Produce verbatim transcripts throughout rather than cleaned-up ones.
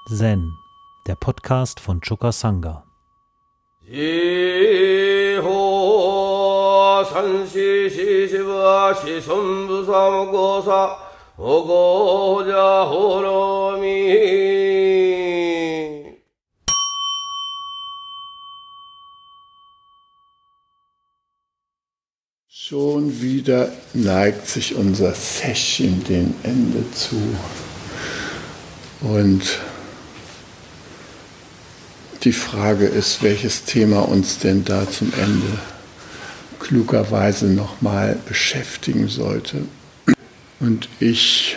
Zen, der Podcast von Choka Sangha. Schon wieder neigt sich unser Session dem Ende zu. Und die Frage ist, welches Thema uns denn da zum Ende klugerweise nochmal beschäftigen sollte. Und ich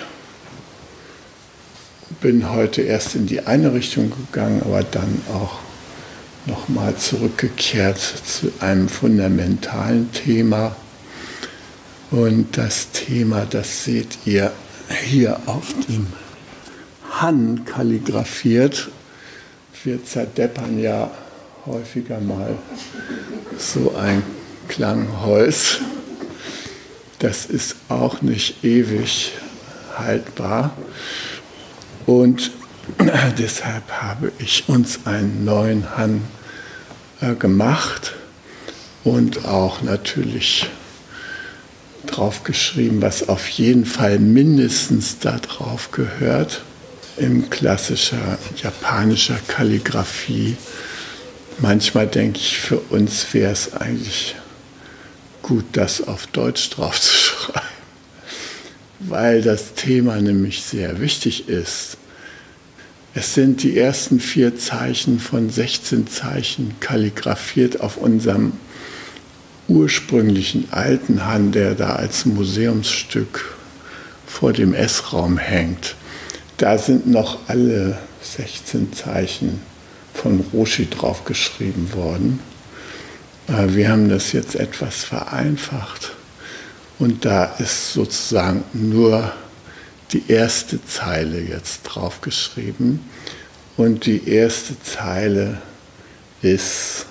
bin heute erst in die eine Richtung gegangen, aber dann auch nochmal zurückgekehrt zu einem fundamentalen Thema. Und das Thema, das seht ihr hier auf dem Han kalligrafiert. Wir zerdeppern ja häufiger mal so ein Klangholz. Das ist auch nicht ewig haltbar. Und deshalb habe ich uns einen neuen Han äh, gemacht und auch natürlich drauf geschrieben, was auf jeden Fall mindestens da drauf gehört. In klassischer japanischer Kalligraphie. Manchmal denke ich, für uns wäre es eigentlich gut, das auf Deutsch drauf zu schreiben, weil das Thema nämlich sehr wichtig ist. Es sind die ersten vier Zeichen von sechzehn Zeichen kalligrafiert auf unserem ursprünglichen alten Han, der da als Museumsstück vor dem Essraum hängt. Da sind noch alle sechzehn Zeichen von Roshi draufgeschrieben worden. Wir haben das jetzt etwas vereinfacht und da ist sozusagen nur die erste Zeile jetzt draufgeschrieben und die erste Zeile ist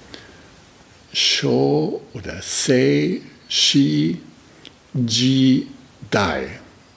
Sho oder Sei, Shi, Ji, Dai.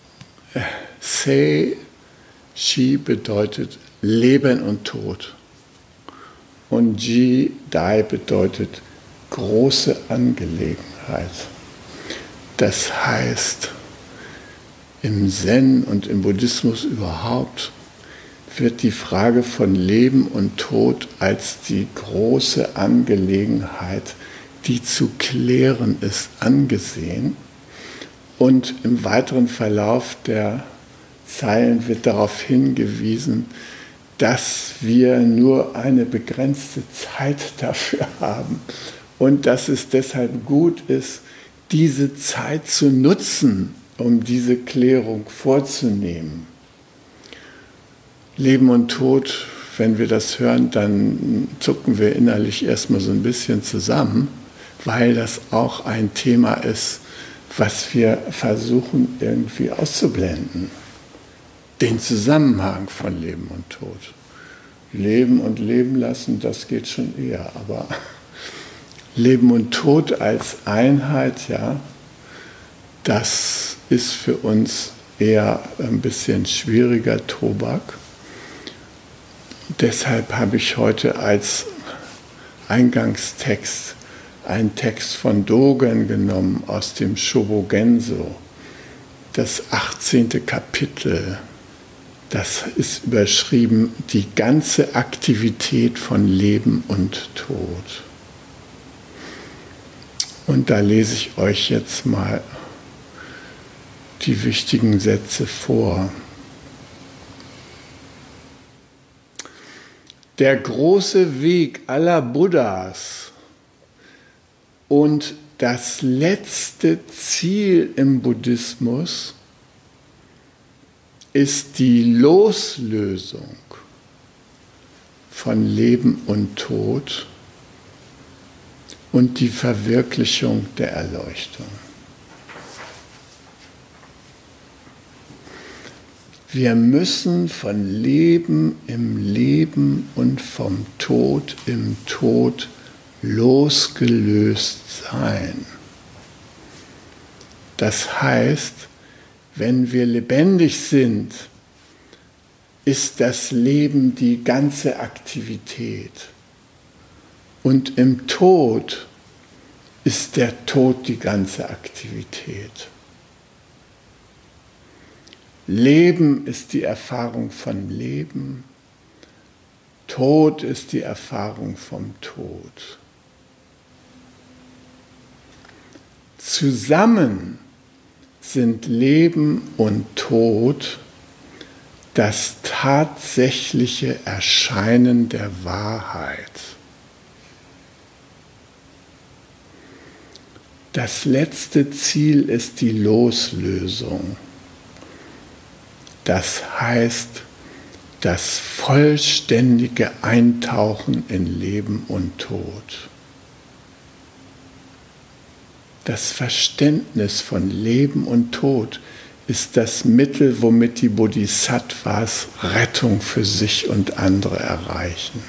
Sei, Shi bedeutet Leben und Tod und Ji, Dai bedeutet große Angelegenheit. Das heißt, im Zen und im Buddhismus überhaupt wird die Frage von Leben und Tod als die große Angelegenheit, die zu klären ist, angesehen. Und im weiteren Verlauf der Zeilen wird darauf hingewiesen, dass wir nur eine begrenzte Zeit dafür haben und dass es deshalb gut ist, diese Zeit zu nutzen, um diese Klärung vorzunehmen. Leben und Tod, wenn wir das hören, dann zucken wir innerlich erstmal so ein bisschen zusammen, weil das auch ein Thema ist, was wir versuchen irgendwie auszublenden. Den Zusammenhang von Leben und Tod. Leben und leben lassen, das geht schon eher, aber Leben und Tod als Einheit, ja, das ist für uns eher ein bisschen schwieriger Tobak. Deshalb habe ich heute als Eingangstext einen Text von Dogen genommen aus dem Shobogenzo, das achtzehnte Kapitel. Das ist überschrieben, die ganze Aktivität von Leben und Tod. Und da lese ich euch jetzt mal die wichtigen Sätze vor. Der große Weg aller Buddhas und das letzte Ziel im Buddhismus ist die Loslösung von Leben und Tod und die Verwirklichung der Erleuchtung. Wir müssen von Leben im Leben und vom Tod im Tod losgelöst sein. Das heißt, wenn wir lebendig sind, ist das Leben die ganze Aktivität. Und im Tod ist der Tod die ganze Aktivität. Leben ist die Erfahrung von Leben. Tod ist die Erfahrung vom Tod. Zusammen sind Leben und Tod das tatsächliche Erscheinen der Wahrheit. Das letzte Ziel ist die Loslösung. Das heißt, das vollständige Eintauchen in Leben und Tod. Das Verständnis von Leben und Tod ist das Mittel, womit die Bodhisattvas Rettung für sich und andere erreichen.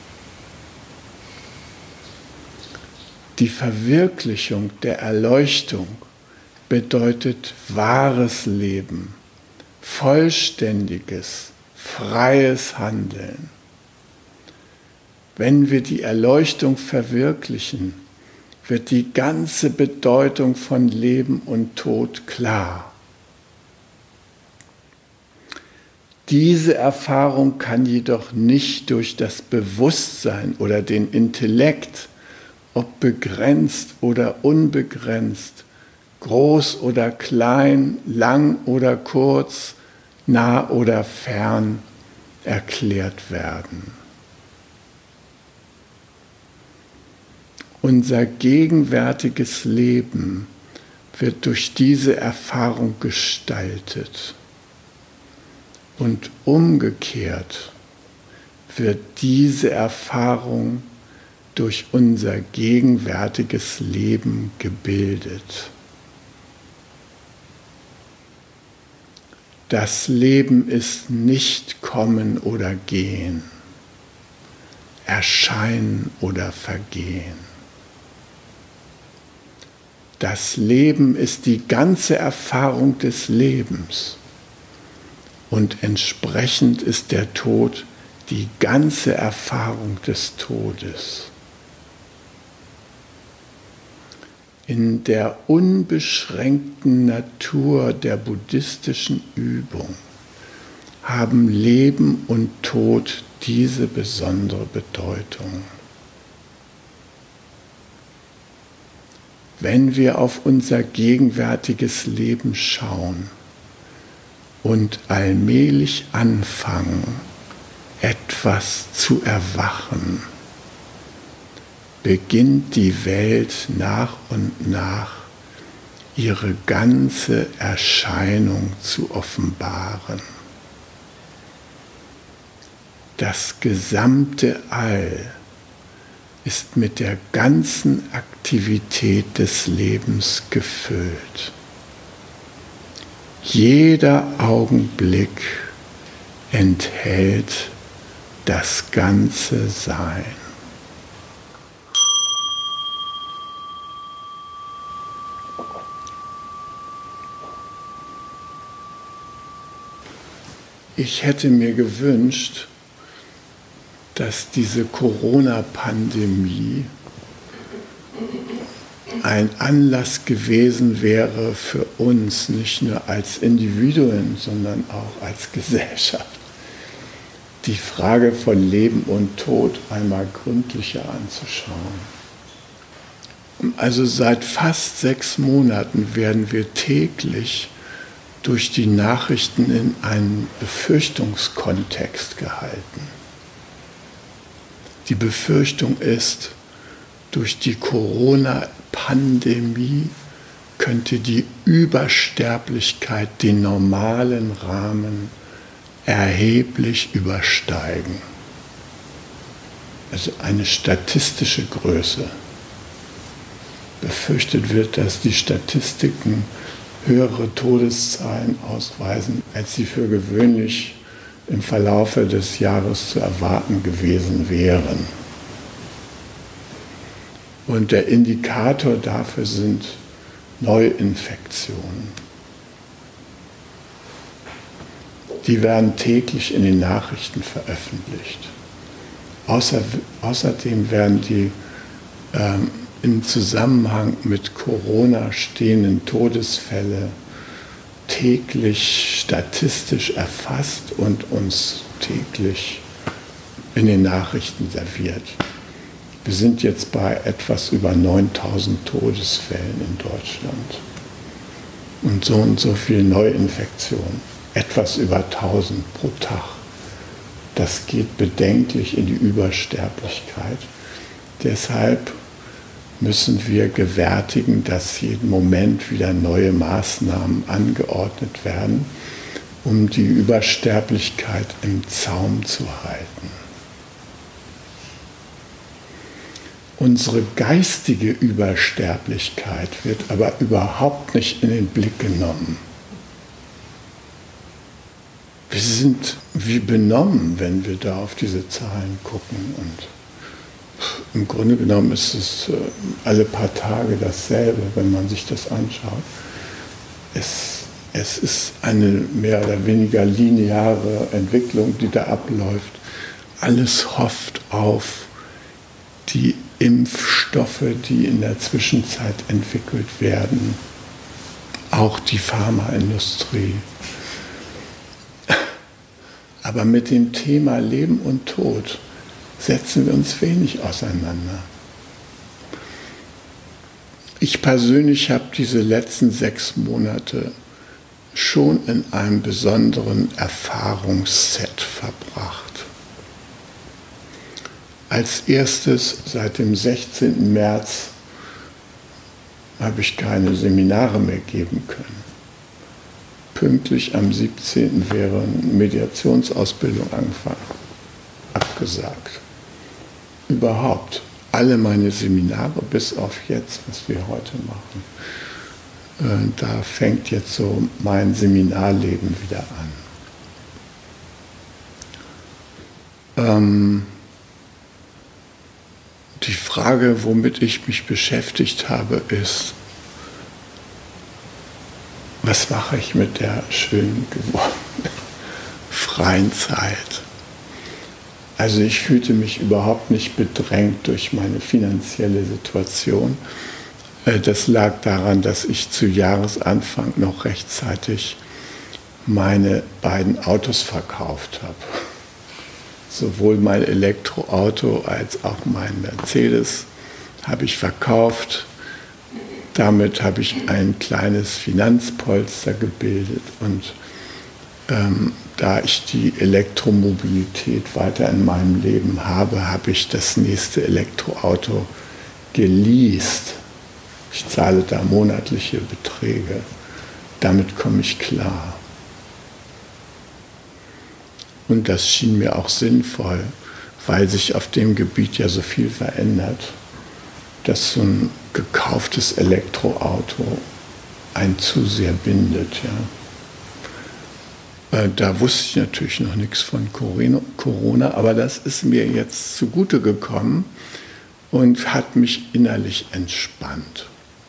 Die Verwirklichung der Erleuchtung bedeutet wahres Leben, vollständiges, freies Handeln. Wenn wir die Erleuchtung verwirklichen, wird die ganze Bedeutung von Leben und Tod klar. Diese Erfahrung kann jedoch nicht durch das Bewusstsein oder den Intellekt, ob begrenzt oder unbegrenzt, groß oder klein, lang oder kurz, nah oder fern, erklärt werden. Unser gegenwärtiges Leben wird durch diese Erfahrung gestaltet. Und umgekehrt wird diese Erfahrung durch unser gegenwärtiges Leben gebildet. Das Leben ist nicht Kommen oder Gehen, Erscheinen oder Vergehen. Das Leben ist die ganze Erfahrung des Lebens und entsprechend ist der Tod die ganze Erfahrung des Todes. In der unbeschränkten Natur der buddhistischen Übung haben Leben und Tod diese besondere Bedeutung. Wenn wir auf unser gegenwärtiges Leben schauen und allmählich anfangen, etwas zu erwachen, beginnt die Welt nach und nach ihre ganze Erscheinung zu offenbaren. Das gesamte All ist mit der ganzen Aktivität des Lebens gefüllt. Jeder Augenblick enthält das ganze Sein. Ich hätte mir gewünscht, dass diese Corona-Pandemie ein Anlass gewesen wäre für uns, nicht nur als Individuen, sondern auch als Gesellschaft, die Frage von Leben und Tod einmal gründlicher anzuschauen. Also seit fast sechs Monaten werden wir täglich durch die Nachrichten in einen Befürchtungskontext gehalten. Die Befürchtung ist, durch die Corona-Pandemie könnte die Übersterblichkeit den normalen Rahmen erheblich übersteigen. Also eine statistische Größe. Befürchtet wird, dass die Statistiken höhere Todeszahlen ausweisen, als sie für gewöhnlich im Verlaufe des Jahres zu erwarten gewesen wären. Und der Indikator dafür sind Neuinfektionen. Die werden täglich in den Nachrichten veröffentlicht. Außer, außerdem werden die ähm, im Zusammenhang mit Corona stehenden Todesfälle täglich statistisch erfasst und uns täglich in den Nachrichten serviert. Wir sind jetzt bei etwas über neuntausend Todesfällen in Deutschland und so und so viele Neuinfektionen, etwas über tausend pro Tag. Das geht bedenklich in die Übersterblichkeit. Deshalb müssen wir gewärtigen, dass jeden Moment wieder neue Maßnahmen angeordnet werden, um die Übersterblichkeit im Zaum zu halten. Unsere geistige Übersterblichkeit wird aber überhaupt nicht in den Blick genommen. Wir sind wie benommen, wenn wir da auf diese Zahlen gucken. Und im Grunde genommen ist es alle paar Tage dasselbe, wenn man sich das anschaut. Es, es ist eine mehr oder weniger lineare Entwicklung, die da abläuft. Alles hofft auf die Impfstoffe, die in der Zwischenzeit entwickelt werden. Auch die Pharmaindustrie. Aber mit dem Thema Leben und Tod setzen wir uns wenig auseinander. Ich persönlich habe diese letzten sechs Monate schon in einem besonderen Erfahrungsset verbracht. Als erstes, seit dem sechzehnten März, habe ich keine Seminare mehr geben können. Pünktlich am siebzehnten wäre eine Mediationsausbildung angefangen, abgesagt. Überhaupt alle meine Seminare, bis auf jetzt, was wir heute machen, da fängt jetzt so mein Seminarleben wieder an. Ähm, die Frage, womit ich mich beschäftigt habe, ist, was mache ich mit der schön gewordenen freien Zeit? Also ich fühlte mich überhaupt nicht bedrängt durch meine finanzielle Situation. Das lag daran, dass ich zu Jahresanfang noch rechtzeitig meine beiden Autos verkauft habe. Sowohl mein Elektroauto als auch mein Mercedes habe ich verkauft. Damit habe ich ein kleines Finanzpolster gebildet und ähm, da ich die Elektromobilität weiter in meinem Leben habe, habe ich das nächste Elektroauto geleast. Ich zahle da monatliche Beträge. Damit komme ich klar. Und das schien mir auch sinnvoll, weil sich auf dem Gebiet ja so viel verändert, dass so ein gekauftes Elektroauto einen zu sehr bindet. Ja. Da wusste ich natürlich noch nichts von Corona, aber das ist mir jetzt zugute gekommen und hat mich innerlich entspannt.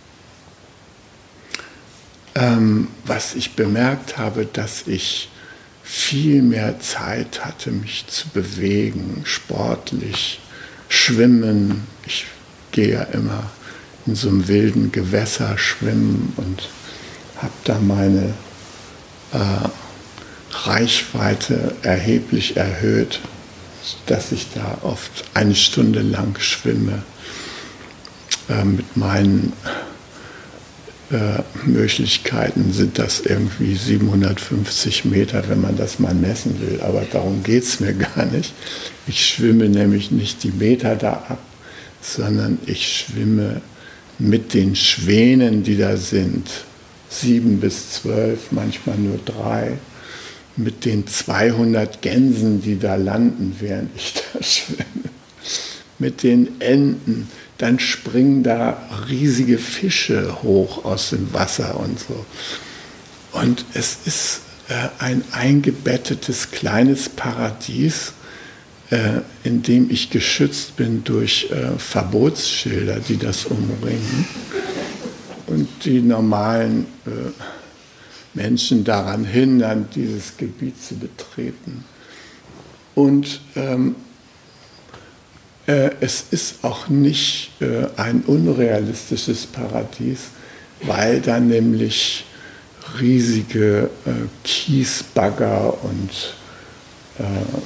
Ähm, was ich bemerkt habe, dass ich viel mehr Zeit hatte, mich zu bewegen, sportlich, schwimmen. Ich gehe ja immer in so einem wilden Gewässer schwimmen und habe da meine äh, Reichweite erheblich erhöht, dass ich da oft eine Stunde lang schwimme. Äh, mit meinen äh, Möglichkeiten sind das irgendwie siebenhundertfünfzig Meter, wenn man das mal messen will. Aber darum geht es mir gar nicht. Ich schwimme nämlich nicht die Meter da ab, sondern ich schwimme mit den Schwänen, die da sind, sieben bis zwölf, manchmal nur drei, mit den zweihundert Gänsen, die da landen, während ich da schwimme, mit den Enten. Dann springen da riesige Fische hoch aus dem Wasser und so. Und es ist äh, ein eingebettetes kleines Paradies, äh, in dem ich geschützt bin durch äh, Verbotsschilder, die das umringen. Und die normalen äh, Menschen daran hindern, dieses Gebiet zu betreten. Und ähm, äh, es ist auch nicht äh, ein unrealistisches Paradies, weil da nämlich riesige äh, Kiesbagger und äh,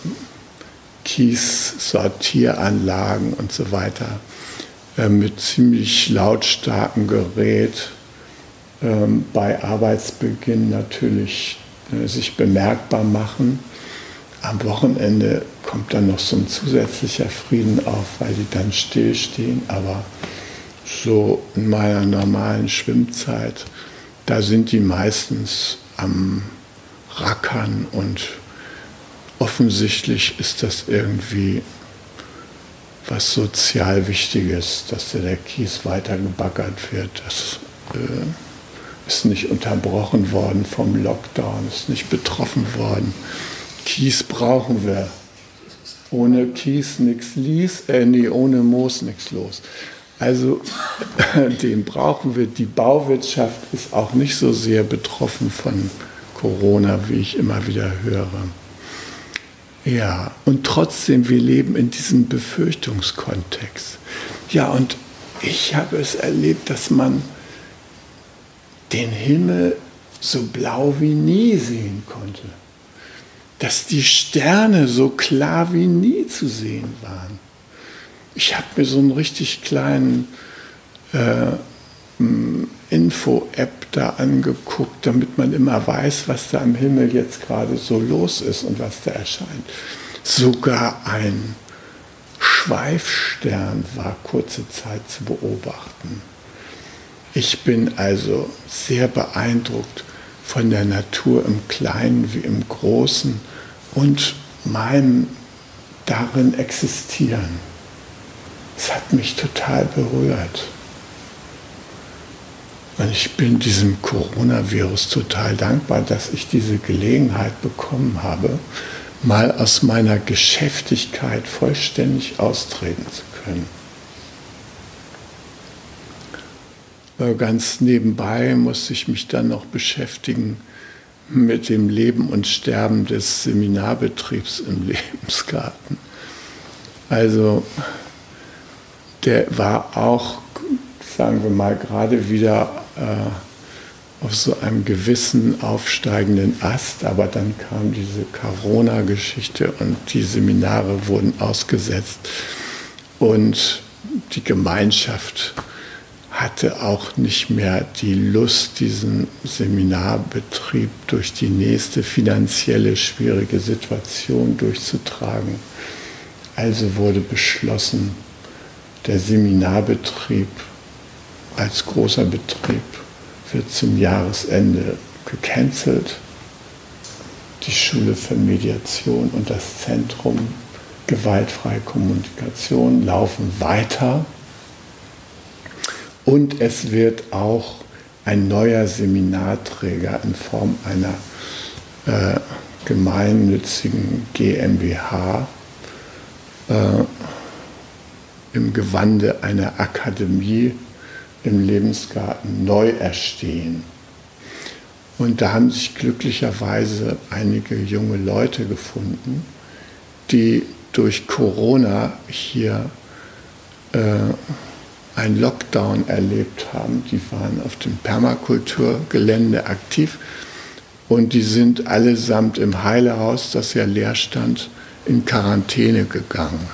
Kiessortieranlagen und so weiter äh, mit ziemlich lautstarkem Gerät äh, bei Arbeitsbeginn natürlich äh, sich bemerkbar machen. Am Wochenende kommt dann noch so ein zusätzlicher Frieden auf, weil die dann stillstehen. Aber so in meiner normalen Schwimmzeit, da sind die meistens am Rackern und offensichtlich ist das irgendwie was sozial Wichtiges, dass der Kies weiter gebaggert wird. Das äh, ist nicht unterbrochen worden vom Lockdown, ist nicht betroffen worden. Kies brauchen wir. Ohne Kies nichts lies, äh, nee, ohne Moos nichts los. Also den brauchen wir. Die Bauwirtschaft ist auch nicht so sehr betroffen von Corona, wie ich immer wieder höre. Ja, und trotzdem, wir leben in diesem Befürchtungskontext. Ja, und ich habe es erlebt, dass man den Himmel so blau wie nie sehen konnte. Dass die Sterne so klar wie nie zu sehen waren. Ich habe mir so einen richtig kleinen äh, Info-App da angeguckt, damit man immer weiß, was da am Himmel jetzt gerade so los ist und was da erscheint. Sogar ein Schweifstern war kurze Zeit zu beobachten. Ich bin also sehr beeindruckt von der Natur im Kleinen wie im Großen und meinem darin Existieren. Es hat mich total berührt. Und ich bin diesem Coronavirus total dankbar, dass ich diese Gelegenheit bekommen habe, mal aus meiner Geschäftigkeit vollständig austreten zu können. Ganz nebenbei musste ich mich dann noch beschäftigen mit dem Leben und Sterben des Seminarbetriebs im Lebensgarten. Also der war auch, sagen wir mal, gerade wieder äh, auf so einem gewissen aufsteigenden Ast, aber dann kam diese Corona-Geschichte und die Seminare wurden ausgesetzt und die Gemeinschaft hatte auch nicht mehr die Lust, diesen Seminarbetrieb durch die nächste finanzielle schwierige Situation durchzutragen. Also wurde beschlossen, der Seminarbetrieb als großer Betrieb wird zum Jahresende gecancelt. Die Schule für Mediation und das Zentrum gewaltfreie Kommunikation laufen weiter. Und es wird auch ein neuer Seminarträger in Form einer äh, gemeinnützigen GmbH äh, im Gewande einer Akademie im Lebensgarten neu erstehen. Und da haben sich glücklicherweise einige junge Leute gefunden, die durch Corona hier äh, einen Lockdown erlebt haben. Die waren auf dem Permakulturgelände aktiv und die sind allesamt im Heilehaus, das ja leer stand, in Quarantäne gegangen.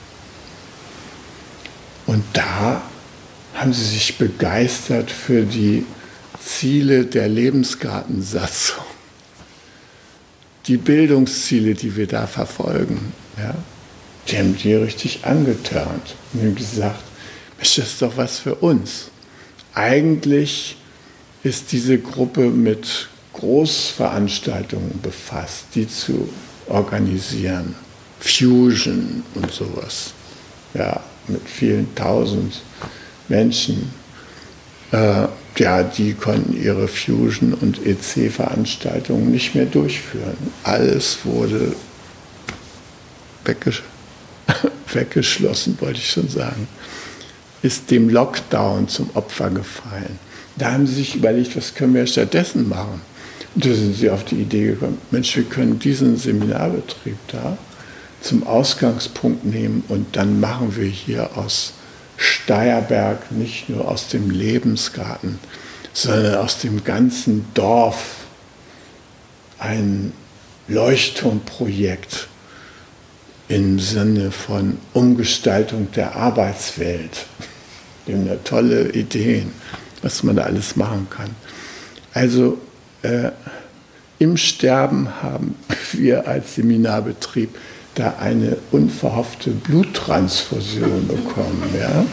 Und da haben sie sich begeistert für die Ziele der Lebensgartensatzung, die Bildungsziele, die wir da verfolgen. Ja? Die haben die richtig angetörnt und haben gesagt, das ist doch was für uns. Eigentlich ist diese Gruppe mit Großveranstaltungen befasst, die zu organisieren. Fusion und sowas. Ja, mit vielen tausend Menschen. Äh, ja, die konnten ihre Fusion- und E C-Veranstaltungen nicht mehr durchführen. Alles wurde weggesch- weggeschlossen, wollte ich schon sagen. Ist dem Lockdown zum Opfer gefallen. Da haben sie sich überlegt, was können wir stattdessen machen? Da sind sie auf die Idee gekommen, Mensch, wir können diesen Seminarbetrieb da zum Ausgangspunkt nehmen und dann machen wir hier aus Steierberg nicht nur aus dem Lebensgarten, sondern aus dem ganzen Dorf ein Leuchtturmprojekt im Sinne von Umgestaltung der Arbeitswelt. Wir haben ja tolle Ideen, was man da alles machen kann. Also äh, im Sterben haben wir als Seminarbetrieb da eine unverhoffte Bluttransfusion bekommen. Ja?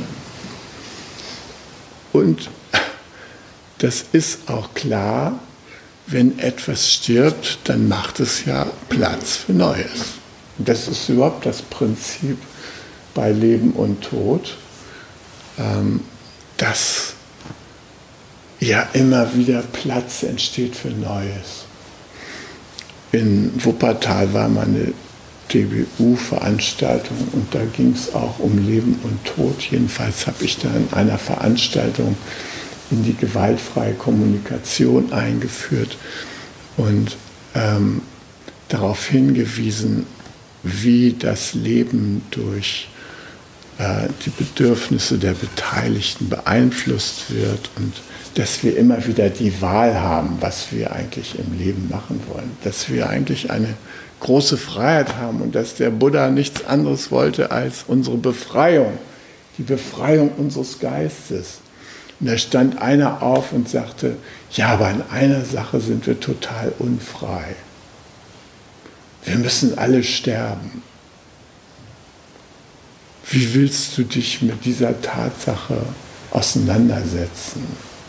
Und das ist auch klar, wenn etwas stirbt, dann macht es ja Platz für Neues. Und das ist überhaupt das Prinzip bei Leben und Tod, ähm, dass ja immer wieder Platz entsteht für Neues. In Wuppertal war mal eine D B U-Veranstaltung und da ging es auch um Leben und Tod. Jedenfalls habe ich da in einer Veranstaltung in die gewaltfreie Kommunikation eingeführt und ähm, darauf hingewiesen, wie das Leben durch äh, die Bedürfnisse der Beteiligten beeinflusst wird und dass wir immer wieder die Wahl haben, was wir eigentlich im Leben machen wollen. Dass wir eigentlich eine große Freiheit haben und dass der Buddha nichts anderes wollte als unsere Befreiung, die Befreiung unseres Geistes. Und da stand einer auf und sagte, ja, aber in einer Sache sind wir total unfrei. Wir müssen alle sterben. Wie willst du dich mit dieser Tatsache auseinandersetzen?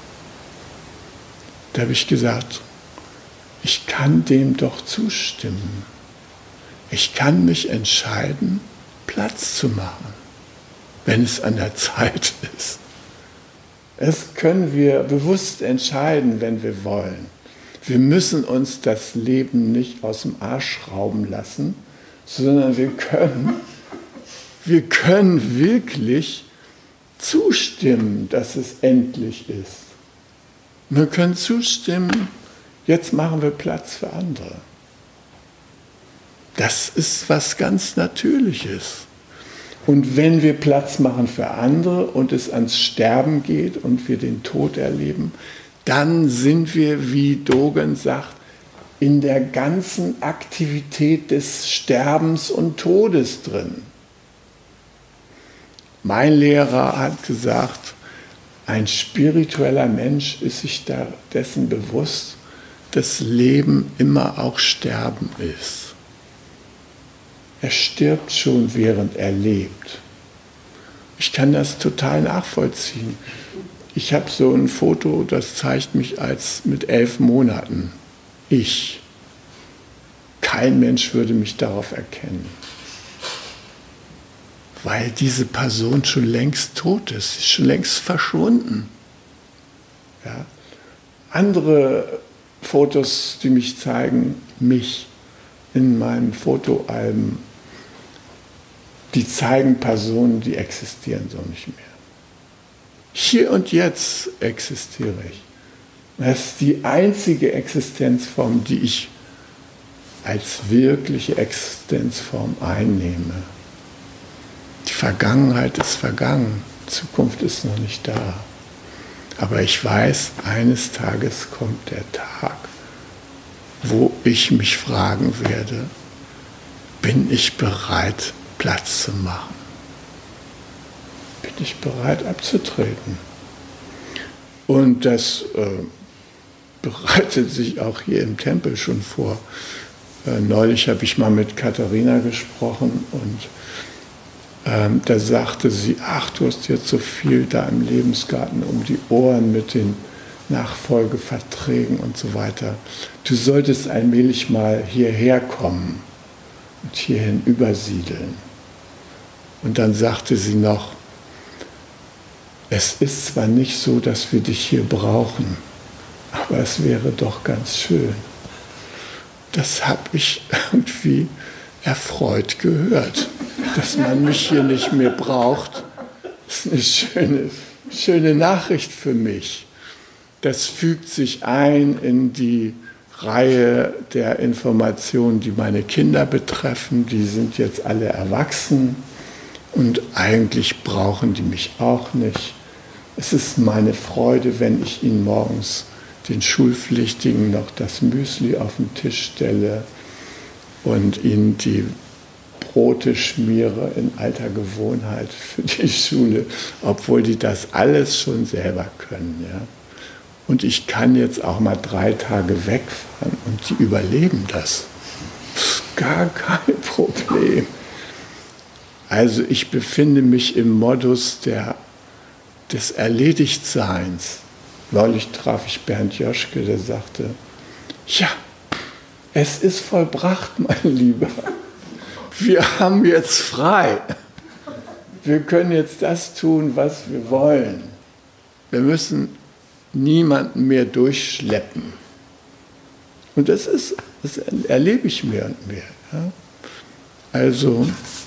Da habe ich gesagt, ich kann dem doch zustimmen. Ich kann mich entscheiden, Platz zu machen, wenn es an der Zeit ist. Das können wir bewusst entscheiden, wenn wir wollen. Wir müssen uns das Leben nicht aus dem Arsch schrauben lassen, sondern wir können, wir können wirklich zustimmen, dass es endlich ist. Wir können zustimmen, jetzt machen wir Platz für andere. Das ist was ganz Natürliches. Und wenn wir Platz machen für andere und es ans Sterben geht und wir den Tod erleben, dann sind wir, wie Dogen sagt, in der ganzen Aktivität des Sterbens und Todes drin. Mein Lehrer hat gesagt, ein spiritueller Mensch ist sich dessen bewusst, dass Leben immer auch Sterben ist. Er stirbt schon, während er lebt. Ich kann das total nachvollziehen. Ich habe so ein Foto, das zeigt mich als mit elf Monaten. Ich. Kein Mensch würde mich darauf erkennen. Weil diese Person schon längst tot ist, ist schon längst verschwunden. Ja. Andere Fotos, die mich zeigen, mich in meinen Fotoalben, die zeigen Personen, die existieren so nicht mehr. Hier und jetzt existiere ich. Das ist die einzige Existenzform, die ich als wirkliche Existenzform einnehme. Die Vergangenheit ist vergangen, die Zukunft ist noch nicht da. Aber ich weiß, eines Tages kommt der Tag, wo ich mich fragen werde, bin ich bereit, Platz zu machen? Bin ich bereit, abzutreten? Und das äh, bereitet sich auch hier im Tempel schon vor. Äh, neulich habe ich mal mit Katharina gesprochen und ähm, da sagte sie, ach, du hast jetzt so viel da im Lebensgarten um die Ohren mit den Nachfolgeverträgen und so weiter. Du solltest allmählich mal hierher kommen und hierhin übersiedeln. Und dann sagte sie noch, es ist zwar nicht so, dass wir dich hier brauchen, aber es wäre doch ganz schön. Das habe ich irgendwie erfreut gehört, dass man mich hier nicht mehr braucht. Das ist eine schöne, schöne Nachricht für mich. Das fügt sich ein in die Reihe der Informationen, die meine Kinder betreffen. Die sind jetzt alle erwachsen und eigentlich brauchen die mich auch nicht. Es ist meine Freude, wenn ich ihnen morgens den Schulpflichtigen noch das Müsli auf den Tisch stelle und ihnen die Brote schmiere in alter Gewohnheit für die Schule, obwohl die das alles schon selber können. Ja. Und ich kann jetzt auch mal drei Tage wegfahren und die überleben das. Das ist gar kein Problem. Also ich befinde mich im Modus der, des Erledigtseins. Neulich traf ich Bernd Joschke, der sagte, ja, es ist vollbracht, mein Lieber. Wir haben jetzt frei. Wir können jetzt das tun, was wir wollen. Wir müssen niemanden mehr durchschleppen. Und das ist, das erlebe ich mehr und mehr. Ja? Also,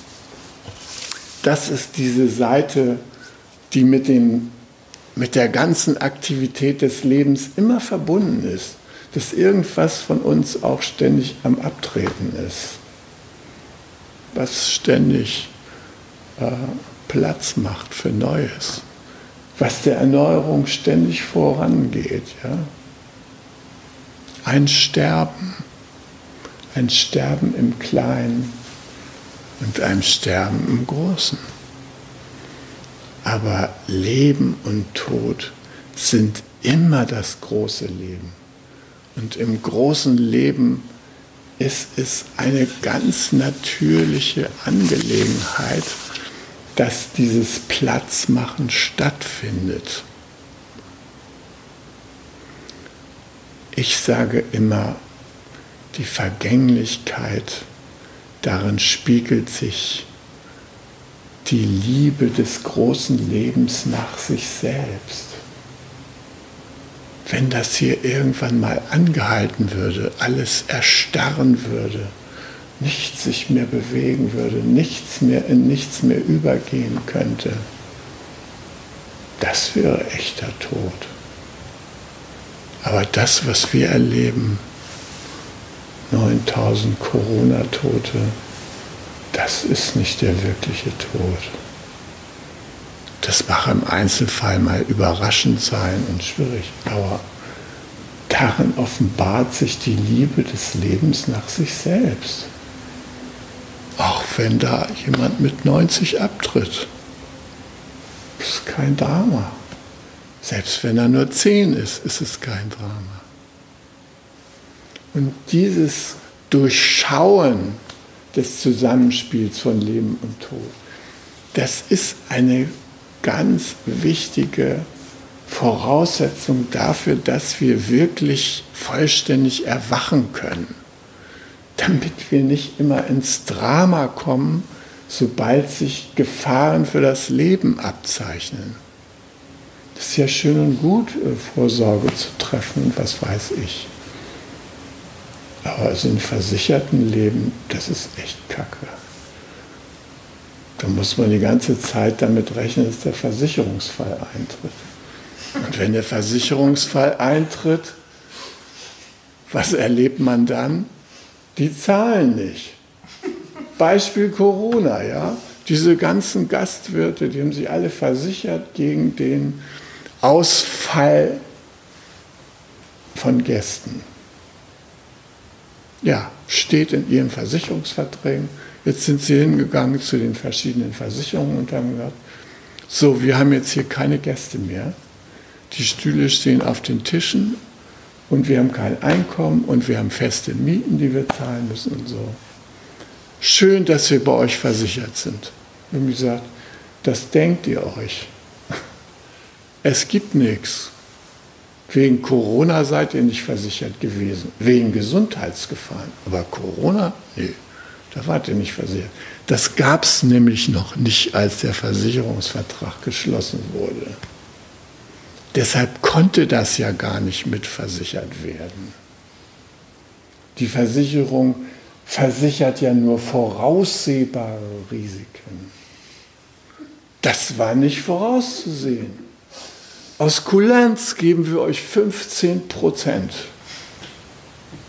das ist diese Seite, die mit, dem, mit der ganzen Aktivität des Lebens immer verbunden ist. Dass irgendwas von uns auch ständig am Abtreten ist. Was ständig äh, Platz macht für Neues. Was der Erneuerung ständig vorangeht. Ja? Ein Sterben. Ein Sterben im Kleinen und ein Sterben im Großen. Aber Leben und Tod sind immer das große Leben. Und im großen Leben ist es eine ganz natürliche Angelegenheit, dass dieses Platzmachen stattfindet. Ich sage immer, die Vergänglichkeit, darin spiegelt sich die Liebe des großen Lebens nach sich selbst. Wenn das hier irgendwann mal angehalten würde, alles erstarren würde, nichts sich mehr bewegen würde, nichts mehr in nichts mehr übergehen könnte, das wäre echter Tod. Aber das, was wir erleben, neuntausend Corona-Tote, das ist nicht der wirkliche Tod. Das mag im Einzelfall mal überraschend sein und schwierig, aber darin offenbart sich die Liebe des Lebens nach sich selbst. Auch wenn da jemand mit neunzig abtritt. Das ist kein Drama. Selbst wenn er nur zehn ist, ist es kein Drama. Und dieses Durchschauen des Zusammenspiels von Leben und Tod, das ist eine ganz wichtige Voraussetzung dafür, dass wir wirklich vollständig erwachen können. Damit wir nicht immer ins Drama kommen, sobald sich Gefahren für das Leben abzeichnen. Das ist ja schön und gut, Vorsorge zu treffen, was weiß ich. Aber so ein versicherten Leben, das ist echt Kacke. Da muss man die ganze Zeit damit rechnen, dass der Versicherungsfall eintritt. Und wenn der Versicherungsfall eintritt, was erlebt man dann? Die zahlen nicht. Beispiel Corona, ja. Diese ganzen Gastwirte, die haben sich alle versichert gegen den Ausfall von Gästen. Ja, steht in ihren Versicherungsverträgen. Jetzt sind sie hingegangen zu den verschiedenen Versicherungen und haben gesagt, so, wir haben jetzt hier keine Gäste mehr. Die Stühle stehen auf den Tischen und wir haben kein Einkommen und wir haben feste Mieten, die wir zahlen müssen und so. Schön, dass wir bei euch versichert sind. Wir haben gesagt, das denkt ihr euch. Es gibt nichts. Wegen Corona seid ihr nicht versichert gewesen. Wegen Gesundheitsgefahren. Aber Corona, nee, da wart ihr nicht versichert. Das gab es nämlich noch nicht, als der Versicherungsvertrag geschlossen wurde. Deshalb konnte das ja gar nicht mitversichert werden. Die Versicherung versichert ja nur voraussehbare Risiken. Das war nicht vorauszusehen. Aus Kulanz geben wir euch fünfzehn Prozent.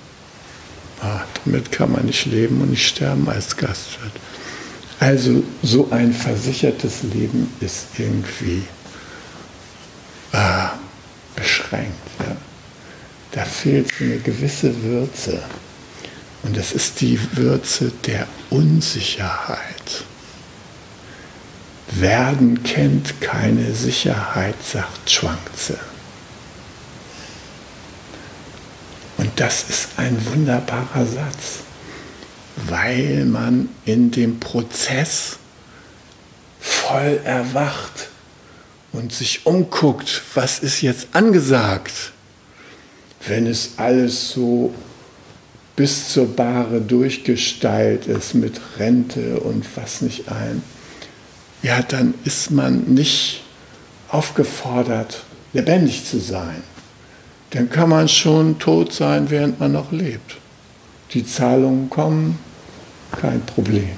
damit kann man nicht leben und nicht sterben als Gastwirt. Also so ein versichertes Leben ist irgendwie äh, beschränkt. Ja. Da fehlt so eine gewisse Würze. Und das ist die Würze der Unsicherheit. Werden kennt keine Sicherheit, sagt Zhuangzi. Und das ist ein wunderbarer Satz, weil man in dem Prozess voll erwacht und sich umguckt, was ist jetzt angesagt, wenn es alles so bis zur Bahre durchgestaltet ist mit Rente und was nicht ein. Ja, dann ist man nicht aufgefordert, lebendig zu sein. Dann kann man schon tot sein, während man noch lebt. Die Zahlungen kommen, kein Problem.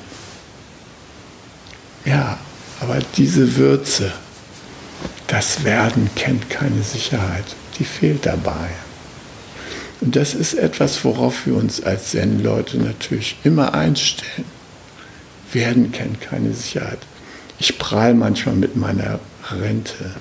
Ja, aber diese Würze, das Werden kennt keine Sicherheit, die fehlt dabei. Und das ist etwas, worauf wir uns als Zen-Leute natürlich immer einstellen. Werden kennt keine Sicherheit. Ich prall manchmal mit meiner Rente.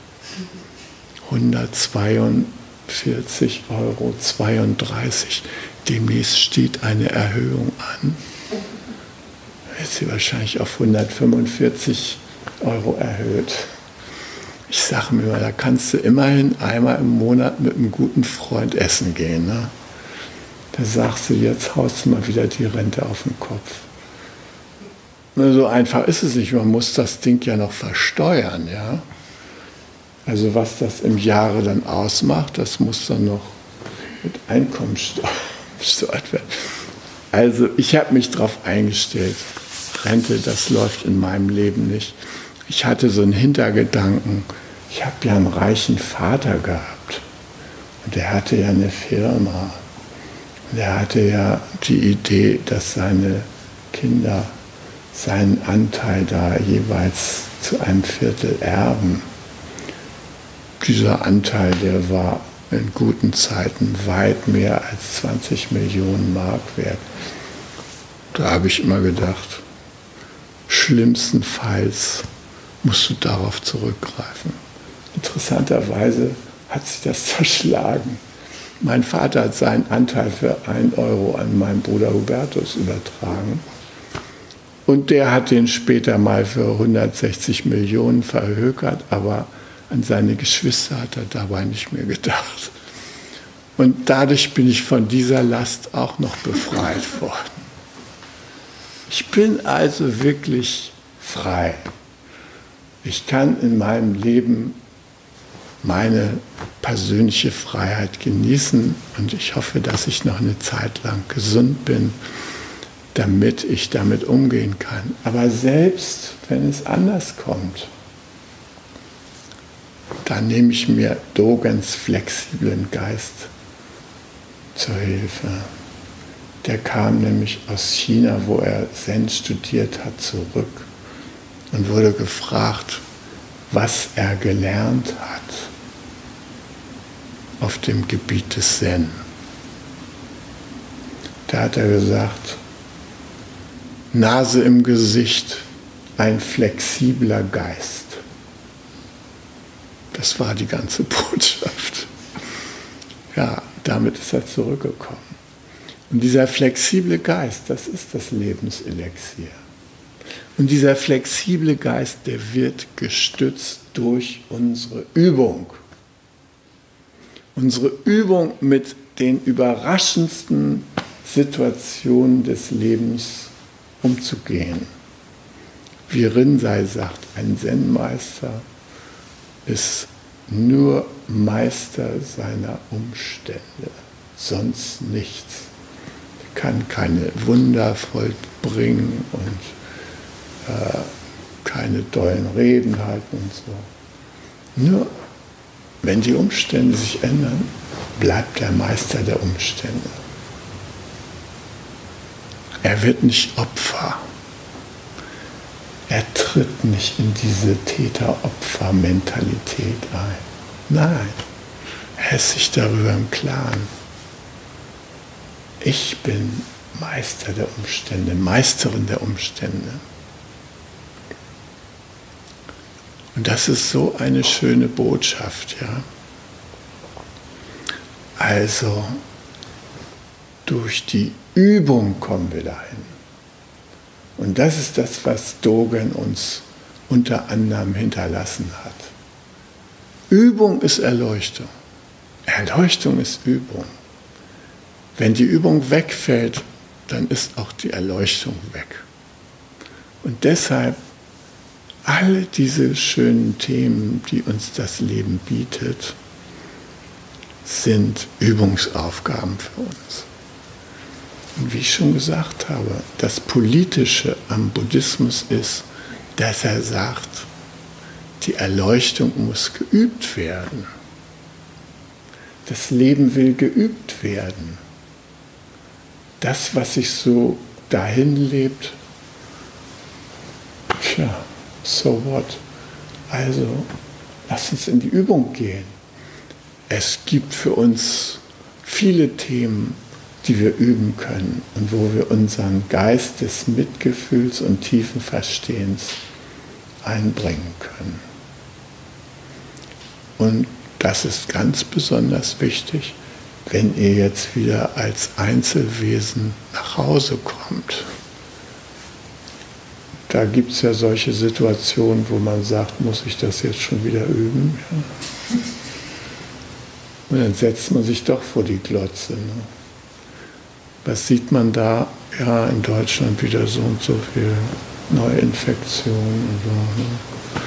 hundertzweiundvierzig Euro zweiunddreißig. Demnächst steht eine Erhöhung an. Wird sie wahrscheinlich auf hundertfünfundvierzig Euro erhöht. Ich sage mir mal, da kannst du immerhin einmal im Monat mit einem guten Freund essen gehen. Ne? Da sagst du, jetzt haust du mal wieder die Rente auf den Kopf. So einfach ist es nicht, man muss das Ding ja noch versteuern. Ja? Also was das im Jahre dann ausmacht, das muss dann noch mit Einkommensteuer besteuert werden. Also ich habe mich darauf eingestellt, Rente, das läuft in meinem Leben nicht. Ich hatte so einen Hintergedanken, ich habe ja einen reichen Vater gehabt und der hatte ja eine Firma. Und er hatte ja die Idee, dass seine Kinder seinen Anteil da jeweils zu einem Viertel erben. Dieser Anteil, der war in guten Zeiten weit mehr als zwanzig Millionen Mark wert. Da habe ich immer gedacht, schlimmstenfalls musst du darauf zurückgreifen. Interessanterweise hat sich das zerschlagen. Mein Vater hat seinen Anteil für einen Euro an meinen Bruder Hubertus übertragen. Und der hat den später mal für hundertsechzig Millionen verhökert, aber an seine Geschwister hat er dabei nicht mehr gedacht. Und dadurch bin ich von dieser Last auch noch befreit worden. Ich bin also wirklich frei. Ich kann in meinem Leben meine persönliche Freiheit genießen und ich hoffe, dass ich noch eine Zeit lang gesund bin, damit ich damit umgehen kann. Aber selbst wenn es anders kommt, dann nehme ich mir Dogens flexiblen Geist zur Hilfe. Der kam nämlich aus China, wo er Zen studiert hat, zurück und wurde gefragt, was er gelernt hat auf dem Gebiet des Zen. Da hat er gesagt, Nase im Gesicht, ein flexibler Geist. Das war die ganze Botschaft. Ja, damit ist er zurückgekommen. Und dieser flexible Geist, das ist das Lebenselixier. Und dieser flexible Geist, der wird gestützt durch unsere Übung. Unsere Übung mit den überraschendsten Situationen des Lebens umzugehen. Wie Rinzai sagt, ein Zen-Meister ist nur Meister seiner Umstände, sonst nichts. Er kann keine Wunder vollbringen und äh, keine tollen Reden halten und so. Nur wenn die Umstände sich ändern, bleibt er Meister der Umstände. Er wird nicht Opfer. Er tritt nicht in diese Täter-Opfer-Mentalität ein. Nein, er ist sich darüber im Klaren. Ich bin Meister der Umstände, Meisterin der Umstände. Und das ist so eine schöne Botschaft, ja. Also, durch die Übung kommen wir dahin. Und das ist das, was Dogen uns unter anderem hinterlassen hat. Übung ist Erleuchtung. Erleuchtung ist Übung. Wenn die Übung wegfällt, dann ist auch die Erleuchtung weg. Und deshalb alle diese schönen Themen, die uns das Leben bietet, sind Übungsaufgaben für uns. Und wie ich schon gesagt habe, das Politische am Buddhismus ist, dass er sagt, die Erleuchtung muss geübt werden. Das Leben will geübt werden. Das, was sich so dahin lebt, tja, so what? Also, lass uns in die Übung gehen. Es gibt für uns viele Themen, die wir üben können und wo wir unseren Geist des Mitgefühls und tiefen Verstehens einbringen können. Und das ist ganz besonders wichtig, wenn ihr jetzt wieder als Einzelwesen nach Hause kommt. Da gibt es ja solche Situationen, wo man sagt, muss ich das jetzt schon wieder üben? Ja. Und dann setzt man sich doch vor die Glotze. Ne? Was sieht man da? Ja, in Deutschland wieder so und so viel Neuinfektionen und so. Ne?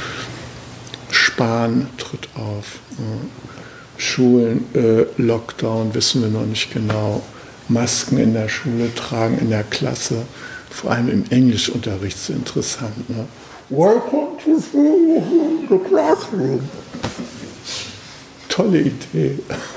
Spahn tritt auf. Ne? Schulen, äh, Lockdown, wissen wir noch nicht genau. Masken in der Schule tragen, in der Klasse. Vor allem im Englischunterricht so interessant. Ne? Welcome to the classroom. Tolle Idee.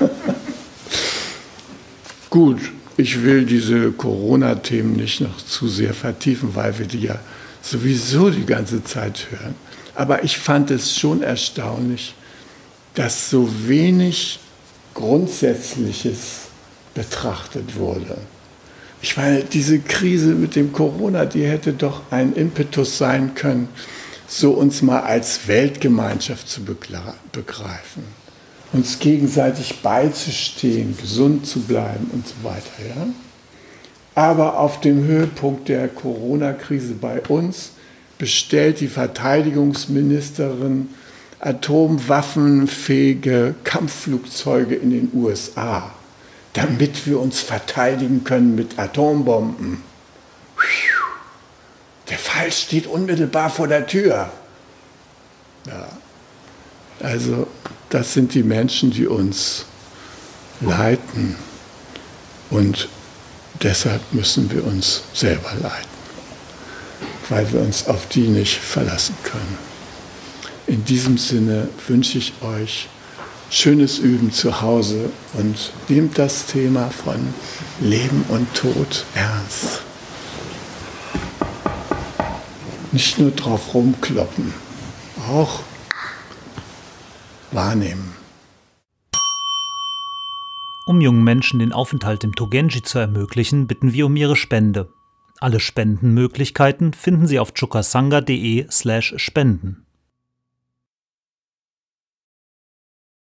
Gut, ich will diese Corona-Themen nicht noch zu sehr vertiefen, weil wir die ja sowieso die ganze Zeit hören. Aber ich fand es schon erstaunlich, dass so wenig Grundsätzliches betrachtet wurde. Ich meine, diese Krise mit dem Corona, die hätte doch ein Impetus sein können, so uns mal als Weltgemeinschaft zu begreifen, uns gegenseitig beizustehen, gesund zu bleiben und so weiter. Ja? Aber auf dem Höhepunkt der Corona-Krise bei uns bestellt die Verteidigungsministerin atomwaffenfähige Kampfflugzeuge in den U S A, damit wir uns verteidigen können mit Atombomben. Der Fall steht unmittelbar vor der Tür. Ja. Also das sind die Menschen, die uns leiten. Und deshalb müssen wir uns selber leiten, weil wir uns auf die nicht verlassen können. In diesem Sinne wünsche ich euch schönes Üben zu Hause und nehmt das Thema von Leben und Tod ernst. Nicht nur drauf rumkloppen, auch wahrnehmen. Um jungen Menschen den Aufenthalt im Togenji zu ermöglichen, bitten wir um ihre Spende. Alle Spendenmöglichkeiten finden Sie auf chukasanga punkt de slash spenden.